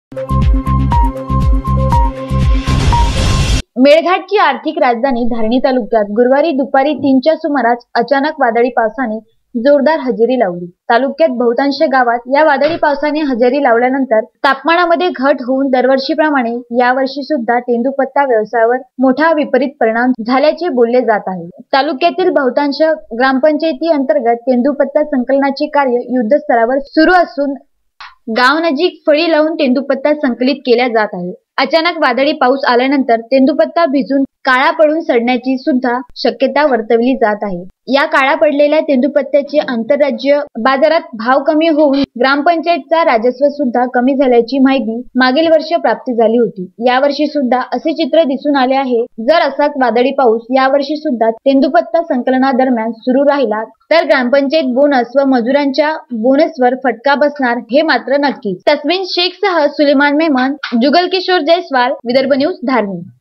मेळघाटची आर्थिक राजधानी धारणी तालुक्यात गुरुवारी दुपारी 3च्या सुमारास अचानक वादळी पावसाने जोरदार हजेरी लावली। तालुक्यात बहुतांश गावात या वादळी पावसाने हजेरी लावल्यानंतर तापमानामध्ये घट होऊन दरवर्षीप्रमाणे यावर्षी सुद्धा तेंदूपत्ता व्यवसायावर मोठा विपरीत परिणाम झाल्याचे बोलले जात आहे। तालुक्यातील बहुतांश ग्रामपंचायती अंतर्गत तेंदूपत्ता संकलनाचे कार्य युद्धस्तरावर सुरू असून गाव नजीक फळी लावून तेंदूपत्ता संकलित केल्या जात आहे। अचानक वादळी पाऊस आल्यानंतर तेंदूपत्ता भिजून काळा पडून सडण्याची सुद्धा शक्यता वर्तवली जात आहे। या काळा पडलेल्या तेंदूपत्त्याचे आंतरराज्य बाजारात भाव कमी होऊन ग्रामपंचायतचा राजस्व सुद्धा कमी झाल्याची माहिती मागील वर्षी प्राप्त झाली होती। यावर्षी सुद्धा असे चित्र दिसून आले आहे। जर असाच वादळी पाऊस यावर्षी सुद्धा तेंदूपत्ता संकलनादरम्यान सुरू राहिला तर ग्रामपंचायत बोनस व मजुरांच्या बोनसवर फटका बसणार हे मात्र नक्की। तस्मीन शेख सह सुलेमान मेमन, जुगल किशोर जयस्वाल, विदर्भ न्यूज धारणी।